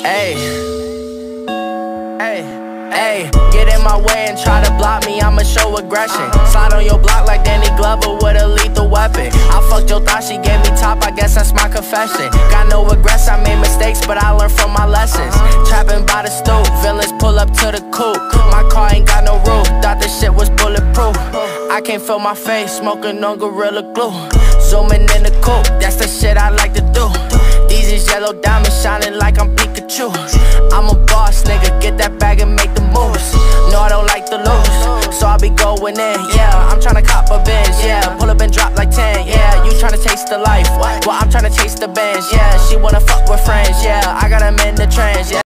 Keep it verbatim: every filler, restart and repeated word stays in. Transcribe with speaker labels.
Speaker 1: Hey, hey, hey, get in my way and try to block me, I'ma show aggression. Slide on your block like Danny Glover with a lethal weapon. I fucked your thought, she gave me top, I guess that's my confession. Got no regrets, I made mistakes, but I learned from my lessons. Trapping by the stoop, villains pull up to the coupe. My car ain't got no roof, thought this shit was bulletproof. I can't feel my face, smoking on Gorilla Glue. Zooming in the coupe, that's the shit I like to do. These is yellow diamonds shining like I'm Pikachu. I'm a boss, nigga, get that bag and make the moves. No, I don't like to lose, so I be going in, yeah. I'm tryna cop a Benz, yeah. Pull up and drop like ten, yeah. You tryna taste the life, well, I'm tryna taste the Benz, yeah. She wanna fuck with friends, yeah. I got them in the trance, yeah.